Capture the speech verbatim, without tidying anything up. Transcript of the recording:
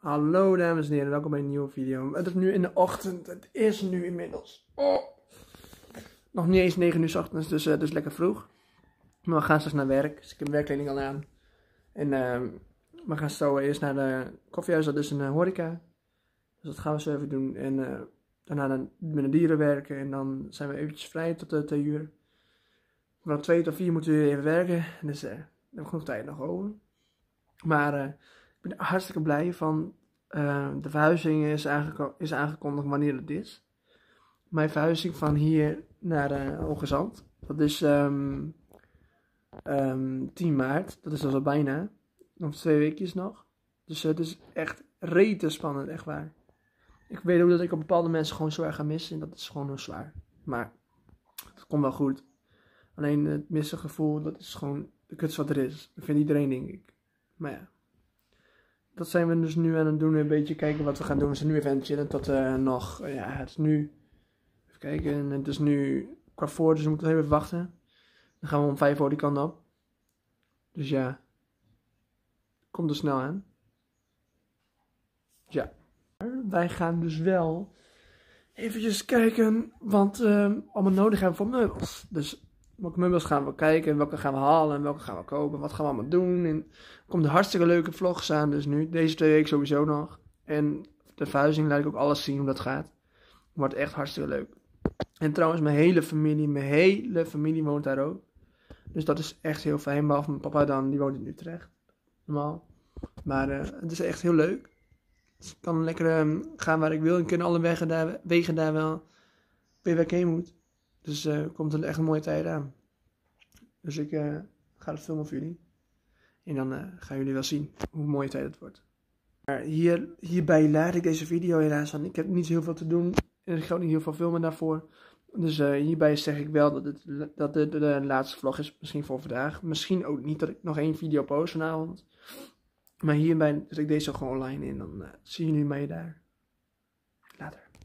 Hallo dames en heren, welkom bij een nieuwe video. Het is nu in de ochtend, het is nu inmiddels oh. nog niet eens negen uur 's ochtends, dus, uh, dus lekker vroeg. Maar we gaan straks naar werk, dus ik heb mijn werkkleding al aan. En uh, we gaan zo eerst naar de koffiehuis, dat is een uh, horeca. Dus dat gaan we zo even doen. En uh, daarna dan met de dieren werken en dan zijn we eventjes vrij tot de twee uur. Vanaf twee tot vier moeten we weer even werken, dus uh, daar hebben we genoeg tijd nog over. Maar uh, ik ben hartstikke blij van, uh, de verhuizing is, aange is aangekondigd wanneer het is. Mijn verhuizing van hier naar uh, Hoogezand, dat is um, um, tien maart, dat is dus al bijna, nog twee weekjes nog. Dus uh, het is echt rete spannend, echt waar. Ik weet ook dat ik op bepaalde mensen gewoon zwaar ga missen en dat is gewoon heel zwaar. Maar het komt wel goed. Alleen het missen gevoel, dat is gewoon de kutste wat er is. Dat vindt iedereen, denk ik. Maar ja. Dat zijn we dus nu aan het doen. Een beetje kijken wat we gaan doen. We zijn nu even aan het chillen tot uh, nog... Uh, ja, het is nu... Even kijken. En het is nu kwart voor, dus we moeten even wachten. Dan gaan we om vijf uur die kant op. Dus ja. Komt er snel aan. Ja. Wij gaan dus wel... Eventjes kijken. Want uh, allemaal nodig hebben voor meubels. Dus... Welke meubels gaan we kijken, welke gaan we halen en welke gaan we kopen, wat gaan we allemaal doen. En er komt een hartstikke leuke vlogs aan, dus nu, deze twee weken sowieso nog. En de verhuizing laat ik ook alles zien hoe dat gaat. Wordt echt hartstikke leuk. En trouwens, mijn hele familie, mijn hele familie woont daar ook. Dus dat is echt heel fijn, behalve mijn papa dan, die woont in Utrecht. Normaal. Maar uh, het is echt heel leuk. Dus ik kan lekker um, gaan waar ik wil en kunnen alle wegen daar, wegen daar wel weer waar ik heen moet. Dus uh, komt er echt een mooie tijd aan. Dus ik uh, ga het filmen voor jullie. En dan uh, gaan jullie wel zien hoe mooie tijd het wordt. Maar hier, hierbij laat ik deze video helaas aan. Ik heb niet heel veel te doen. En ik ga ook niet heel veel filmen daarvoor. Dus uh, hierbij zeg ik wel dat het dat de, de, de laatste vlog is. Misschien voor vandaag. Misschien ook niet dat ik nog één video post vanavond. Maar hierbij zet ik deze gewoon online in. Dan uh, zien jullie mij daar. Later.